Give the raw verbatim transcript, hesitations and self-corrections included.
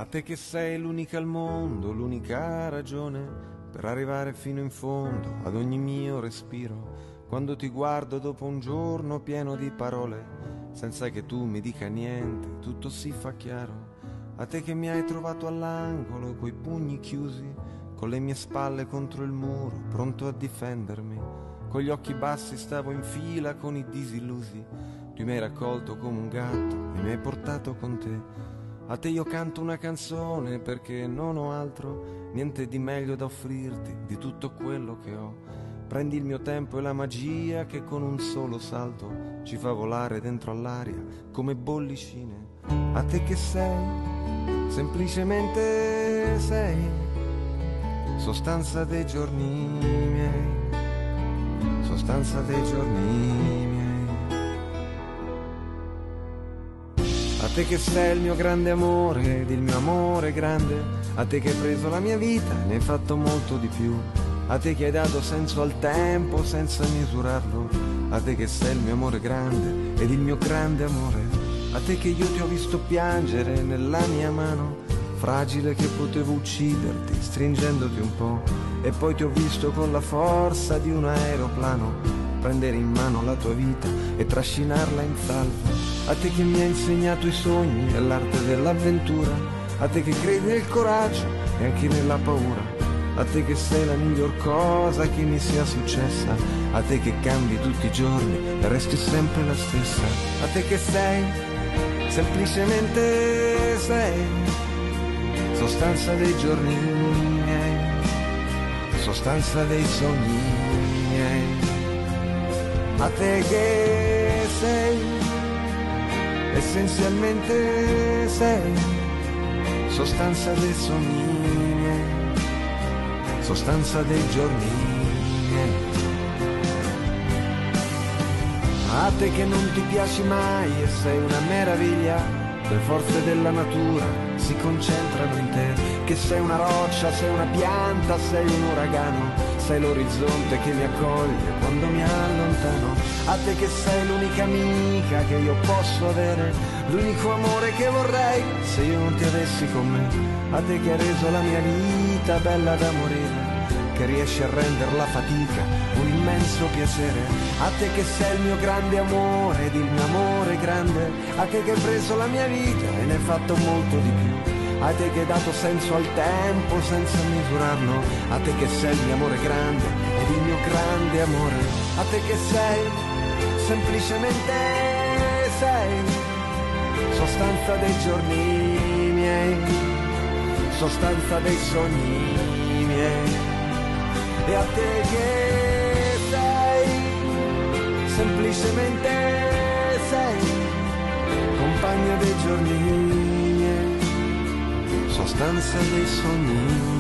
te che sei l'unica al mondo, l'unica ragione per arrivare fino in fondo ad ogni mio respiro. Quando ti guardo dopo un giorno pieno di parole, senza che tu mi dica niente, tutto si fa chiaro. A te che mi hai trovato all'angolo, coi pugni chiusi, con le mie spalle contro il muro, pronto a difendermi. Con gli occhi bassi stavo in fila con i disillusi. Tu mi hai raccolto come un gatto e mi hai portato con te. A te io canto una canzone perché non ho altro, niente di meglio da offrirti di tutto quello che ho. Prendi il mio tempo e la magia che con un solo salto ci fa volare dentro all'aria come bollicine. A te che sei, semplicemente sei, sostanza dei giorni miei, sostanza dei giorni miei. A te che sei il mio grande amore ed il mio amore grande, a te che hai preso la mia vita e ne hai fatto molto di più, a te che hai dato senso al tempo senza misurarlo, a te che sei il mio amore grande ed il mio grande amore, a te che io ti ho visto piangere nella mia mano, fragile che potevo ucciderti stringendoti un po', e poi ti ho visto con la forza di un aeroplano prendere in mano la tua vita e trascinarla in salvo. A te che mi hai insegnato i sogni e l'arte dell'avventura, a te che credi nel coraggio e anche nella paura, a te che sei la miglior cosa che mi sia successa, a te che cambi tutti i giorni e resti sempre la stessa, a te che sei, semplicemente sei, sostanza dei giorni miei, sostanza dei sogni miei. A te che sei, essenzialmente sei, sostanza dei sogni miei, sostanza dei giorni miei. A te che non ti piaci mai e sei una meraviglia, le forze della natura si concentrano in te, che sei una roccia, sei una pianta, sei un uragano, sei l'orizzonte che mi accoglie quando mi allontano. A te che sei l'unica amica che io posso avere, l'unico amore che vorrei se io non ti avessi con me. A te che hai reso la mia vita bella da morire, che riesci a rendere la fatica un immenso piacere. A te che sei il mio grande amore ed il mio amore grande, a te che hai preso la mia vita e ne hai fatto molto di più, a te che hai dato senso al tempo senza misurarlo, a te che sei il mio amore grande ed il mio grande amore, a te che sei, semplicemente sei, sostanza dei giorni miei, sostanza dei sogni miei. E a te che sei, semplicemente sei, compagno dei giorni miei, sostanza dei sogni.